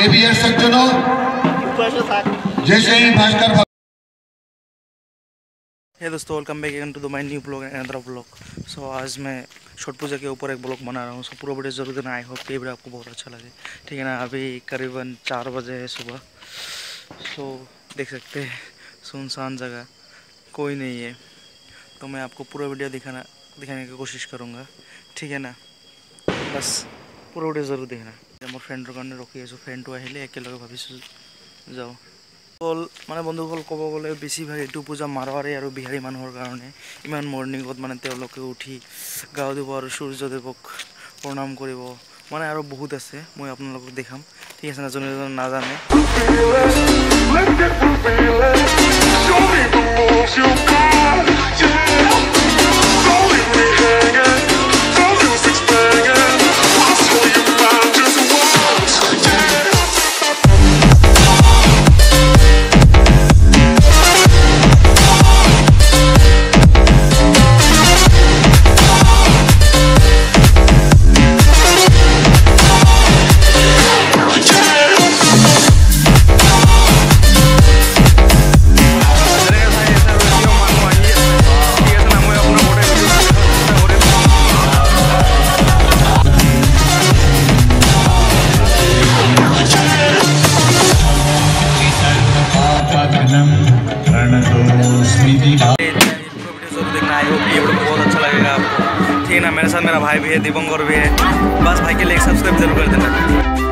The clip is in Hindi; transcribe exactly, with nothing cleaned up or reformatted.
देवीय सज्जनों, जैसे ही भास्कर हे दोस्तों, welcome back again to the my new blog and other blog. So आज मैं छठ पूजा के ऊपर एक ब्लॉग बना रहा हूँ। सो पूरा वीडियो जरूर देना। आई होप कि वीडियो आपको बहुत अच्छा लगे। ठीक है ना। अभी करीबन चार बजे है सुबह। सो देख सकते हैं सुनसान जगह, कोई नहीं है। तो मैं आपको पूरा वीडियो दिखाना दिखाने की कोशिश करूँगा। ठीक है ना। बस पूरा वीडियो जरूर देखना। मोर फ्रेंडर कारण रखी आसो। फ्रेंडो आहिले एकेलगे भाविছোঁ যাওঁ। মানে বন্ধুসকল ক'ব গ'লে বেছিভাগ এইটো পূজা মাৰোৱাৰী আৰু বিহাৰী মানুহৰ কাৰণে। ইমান মৰ্ণিঙত মানে তেওঁলোকে উঠি গা ধুব আৰু সূৰ্যদেৱক প্ৰণাম কৰিব। মানে আৰু বহুত আছে, মই আপোনালোকক দেখাম। ঠিক আছে না। যোনে যোনে নাজানে बहुत अच्छा लगेगा आपको। ठीक है ना। मेरे साथ मेरा भाई भी है, दिवंगर भी है। बस भाई के लिए सब्सक्राइब जरूर कर देना।